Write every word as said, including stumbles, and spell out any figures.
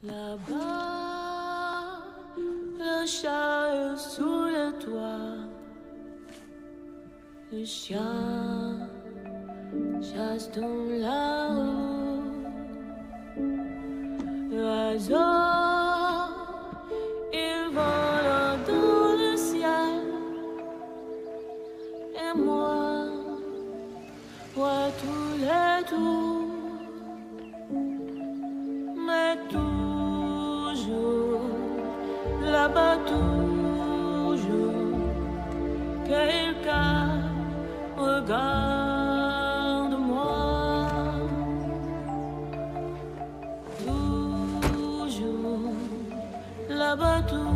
Là-bas, le chat est sous le toit. Le chien chasse dans la rue. L'oiseau, il vole dans le ciel. Et moi, vois tous les tours. Mais toujours, là-bas toujours, quelqu'un regarde-moi. Toujours, là-bas toujours.